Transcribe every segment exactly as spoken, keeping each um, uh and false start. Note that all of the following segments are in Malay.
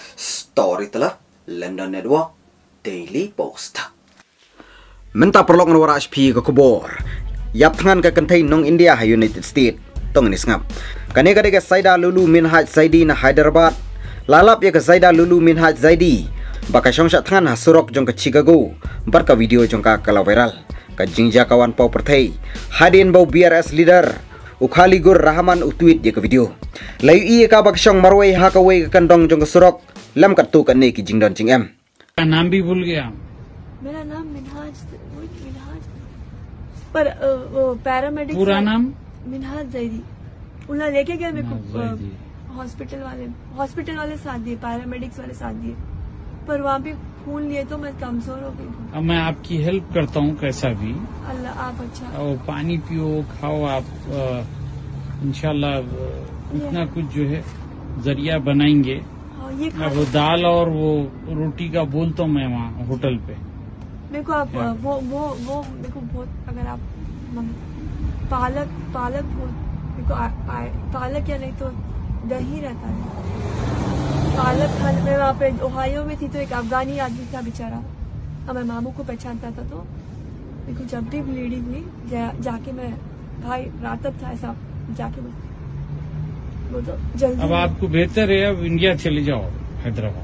Storyteller London Network Daily Post. Menta perlok ngawara H P ke kubor. Yap tangan ke kentai nong India ha United States. Tong ini sengap. Kane kade ke Saida Lulu Minhaj Zaidi na Hyderabad. Lalap ya ke Saida Lulu Minhaj Zaidi. Baka syongshat tangan ha surok jong ke Chicago. Barka video jong ka kala viral. Ka jingja kawan pau pertai. Hadin bau B R S leader. Ukhali gur Rahman utweet dia ke video. Layu iya ka bak syong marwai ha ka wei ke kandong jong ke surok. Lam kat tu kan ne ki jingdon jing em. नाम भी भूल गया. मेरा नाम मिनहाज मिनहाज पर वो पैरामेडिक पूरा नाम मिनहाज जैदी. उन्हें लेके गया मेरे को हॉस्पिटल वाले हॉस्पिटल वाले साथ दिए, पैरामेडिक्स वाले साथ दिए, पर वहाँ भी खून लिए तो मैं कमजोर हो गई. अब मैं आपकी हेल्प करता हूँ कैसा भी. अल्लाह आप अच्छा. और पानी पियो, खाओ आप. इंशाल्लाह इतना कुछ जो है जरिया बनाएंगे. ये अब वो दाल और वो रोटी का बोलता हूँ मैं वहाँ होटल पे. मेरे को आप वो वो वो मेरे को बहुत, अगर आप पालक पालक मेरे को आ, आ, पालक या नहीं तो दही रहता है. पालक खाने में वहाँ पे ओहायो में थी तो एक अफगानी आदमी था बेचारा, हमारे मामू को पहचानता था. तो मेरे को जब भी ब्लीडिंग हुई जा, जाके मैं भाई रातब था ऐसा जाके वो तो जल्दी. अब आपको बेहतर है अब इंडिया चले जाओ, हैदराबाद.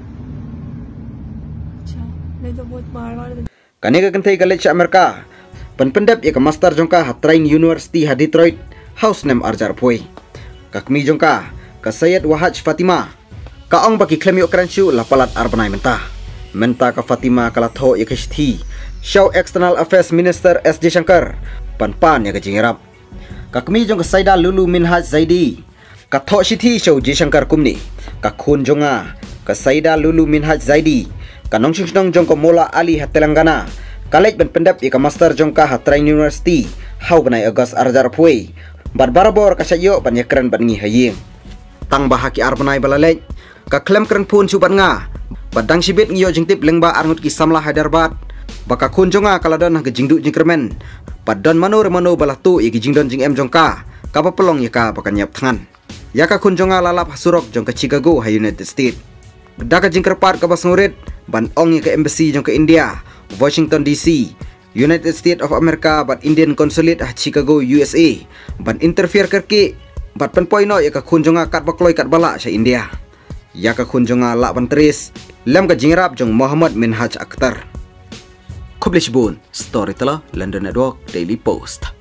अच्छा नहीं तो बहुत मार मार. Kani ka kantay college Amerika. Panpendap ya ka master jongka Hatrain University ha Detroit. House name arjar poi. Kakmi jongka ka Syed Wahaj Fatima. Ka ong baki klemi okranshu lapalat arbanai menta. Menta ka Fatima kala tho ya kishthi. Show External Affairs Minister S J Shankar. Panpan ya ka jingirap. Kakmi jongka Saida Lulu Minhaj Zaidi. Ka tho shithi show J Shankar kumni. Ka khun jonga ka Saida Lulu Minhaj Zaidi. Ka nong sing jong ko Mola Ali ha Telangana. College ban pendap ya ka master jong ka Hatrain University. Hau banai August arjar pui. Bat barabor ka sayo ban yakran ban ngi haying. Tang bahaki arbanai balalej. Ka klem kran pun suban nga. Badang sibit ngiyo jingtip lengba arngut ki Samla Hyderabad. Baka khun jonga kaladon ha jingdu jingkermen. Padon mano remano balatu ya ki jingdon jing em jong ka. Ka pelong ya ka bakan nyap tangan. Yaka kunjonga lalap hasurok jong ke Chicago ha United States. Daka jingkerpat ke basngurit ban ong ke embassy jong ke India, Washington D C, United States of America ban Indian Consulate ha Chicago U S A ban interfere kerki bat penpoino yaka kunjonga kat bakloi kat bala sa India. Yaka kunjonga lak ban teris lem ke jingrap jong Muhammad Minhaj Akhtar. Kublish Bun, Storyteller London Network Daily Post.